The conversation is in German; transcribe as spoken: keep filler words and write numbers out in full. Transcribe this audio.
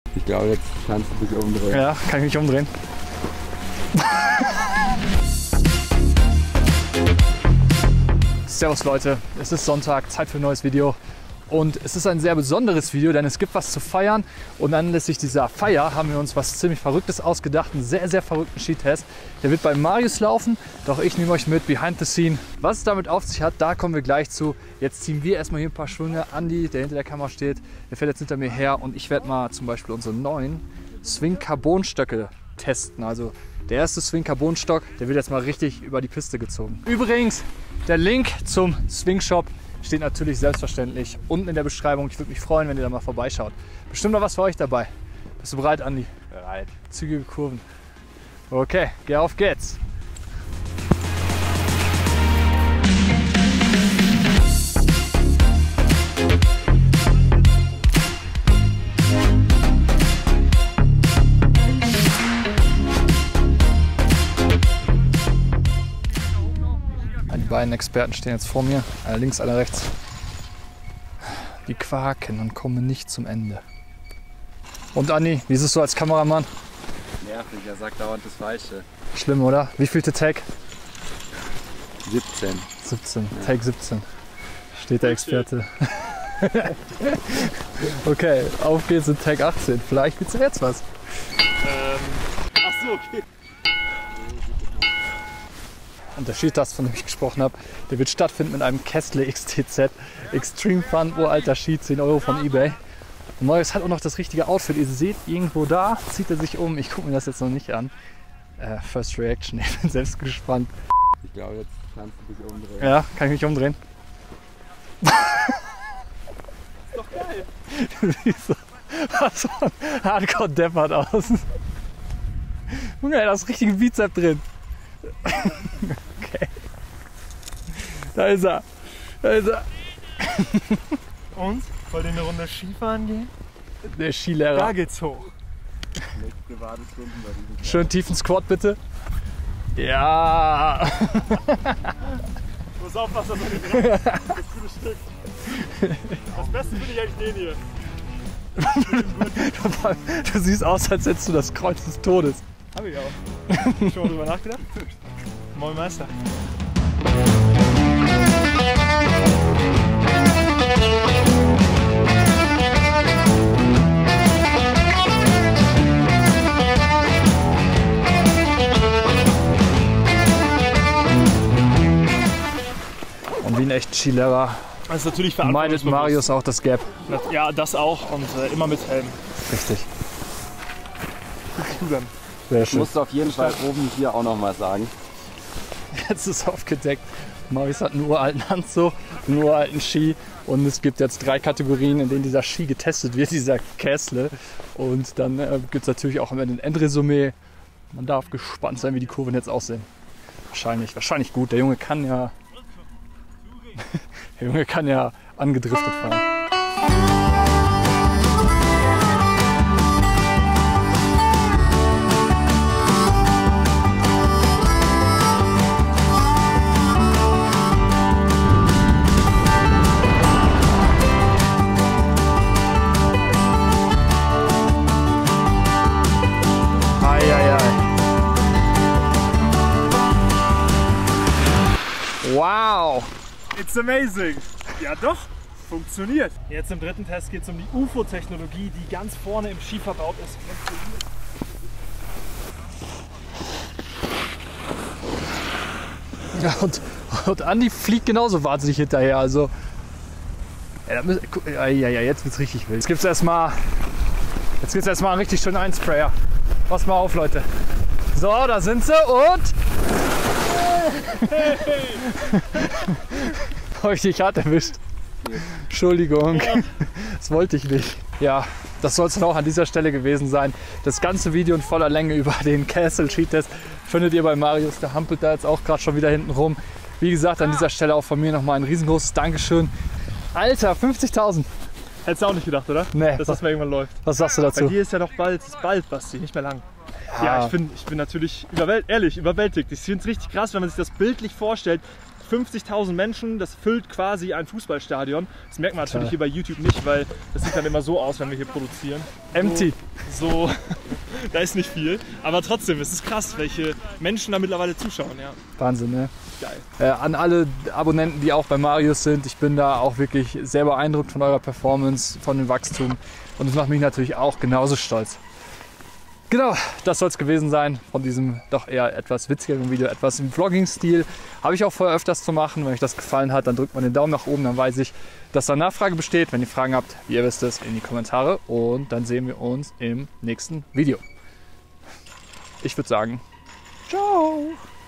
Ich glaube, jetzt kannst du dich umdrehen. Ja, kann ich mich umdrehen. Servus Leute, es ist Sonntag, Zeit für ein neues Video. Und es ist ein sehr besonderes Video, denn es gibt was zu feiern. Und anlässlich dieser Feier haben wir uns was ziemlich Verrücktes ausgedacht. Einen sehr, sehr verrückten Skitest. Der wird bei Marius laufen, doch ich nehme euch mit behind the scene. Was es damit auf sich hat, da kommen wir gleich zu. Jetzt ziehen wir erstmal hier ein paar Schwünge. Andi, der hinter der Kamera steht, der fährt jetzt hinter mir her. Und ich werde mal zum Beispiel unsere neuen Swing Carbon Stöcke testen. Also der erste Swing Carbon Stock, der wird jetzt mal richtig über die Piste gezogen. Übrigens, der Link zum Swing Shop steht natürlich selbstverständlich unten in der Beschreibung. Ich würde mich freuen, wenn ihr da mal vorbeischaut. Bestimmt noch was für euch dabei. Bist du bereit, Andi? Bereit. Zügige Kurven. Okay, geh auf geht's. Die beiden Experten stehen jetzt vor mir, einer links, einer rechts. Die quaken und kommen nicht zum Ende. Und Andi, wie ist es so als Kameramann? Nervig, er sagt dauernd das Falsche. Schlimm, oder? Wie vielte Take? siebzehn. siebzehn, ja. Take siebzehn. Steht der Experte. Okay, auf geht's in Take achtzehn. Vielleicht wird's ja jetzt was. Ähm, ach so, okay. Und der Skitest, von dem ich gesprochen habe, der wird stattfinden mit einem Kessler X T Z Extreme Fun, uralter Ski, zehn Euro von eBay. Und Marius hat auch noch das richtige Outfit. Ihr seht irgendwo da, zieht er sich um. Ich gucke mir das jetzt noch nicht an. Äh, First Reaction, ich bin selbst gespannt. Ich glaube, jetzt kannst du dich umdrehen. Ja, kann ich mich umdrehen? Ist doch geil. Du siehst so, was von Hardcore deppert aus. Junge, da ist richtige Bizep drin. Okay. Da ist er. Da ist er. Und? Wollt ihr eine Runde Skifahren gehen? Der Skilehrer. Da geht's hoch. Private Stunden bei diesem Schön tiefen Squat bitte. Ja. Du musst aufpassen, dass er nicht rennt. Das gute Stück. Das Beste finde ich eigentlich den hier. Du siehst aus, als hättest du das Kreuz des Todes. Hab ich auch. Schon mal drüber nachgedacht? Moin Meister. Und wie ein echter Skilehrer Das ist natürlich meidet verantwortungsbewusst. Marius auch das Gap. Ja, das auch und äh, immer mit Helm. Richtig. Du dann. Sehr Ich schön. musste auf jeden Fall oben hier auch noch mal sagen. Jetzt ist aufgedeckt. Marius hat einen uralten Anzug, einen uralten Ski und es gibt jetzt drei Kategorien, in denen dieser Ski getestet wird, dieser Kessler. Und dann äh, gibt es natürlich auch immer ein Endresümee. Man darf gespannt sein, wie die Kurven jetzt aussehen. Wahrscheinlich, wahrscheinlich gut. Der Junge kann ja, der Junge kann ja angedriftet fahren. Wow! It's amazing! Ja doch, funktioniert. Jetzt im dritten Test geht es um die U F O-Technologie, die ganz vorne im Ski verbaut ist. Ja, und, und Andi fliegt genauso wahnsinnig hinterher. Also, ja, da müssen, ja, ja, ja, jetzt wird's richtig wild. Jetzt gibt's erstmal, jetzt gibt's erstmal einen richtig schönen Einsprayer. Pass mal auf, Leute. So, da sind sie und. Hey, hey. Habe ich dich hart erwischt. Entschuldigung, Ja. Das wollte ich nicht. Ja, das soll es dann auch an dieser Stelle gewesen sein. Das ganze Video in voller Länge über den Castle Skitest findet ihr bei Marius. Der hampelt da jetzt auch gerade schon wieder hinten rum. Wie gesagt, an dieser Stelle auch von mir nochmal ein riesengroßes Dankeschön. Alter, fünfzigtausend. Hättest du auch nicht gedacht, oder? Nee, Dass was, das mal irgendwann läuft. was sagst du Bei dazu? dir ist ja noch bald, ist bald, Basti, nicht mehr lang. Ja, ich, find, ich bin natürlich überwält, ehrlich überwältigt. Ich finde es richtig krass, wenn man sich das bildlich vorstellt. fünfzigtausend Menschen, das füllt quasi ein Fußballstadion. Das merkt man natürlich Toll. hier bei YouTube nicht, weil das sieht dann immer so aus, wenn wir hier produzieren. Empty. so, da ist nicht viel. Aber trotzdem, es ist krass, welche Menschen da mittlerweile zuschauen. Ja. Wahnsinn, ne? Geil. Äh, an alle Abonnenten, die auch bei Marius sind, ich bin da auch wirklich sehr beeindruckt von eurer Performance, von dem Wachstum. Und das macht mich natürlich auch genauso stolz. Genau, das soll es gewesen sein von diesem doch eher etwas witzigeren Video, etwas im Vlogging-Stil. Habe ich auch vor, öfters zu machen. Wenn euch das gefallen hat, dann drückt mal den Daumen nach oben, dann weiß ich, dass da Nachfrage besteht. Wenn ihr Fragen habt, wie ihr wisst es, in die Kommentare. Und dann sehen wir uns im nächsten Video. Ich würde sagen, ciao!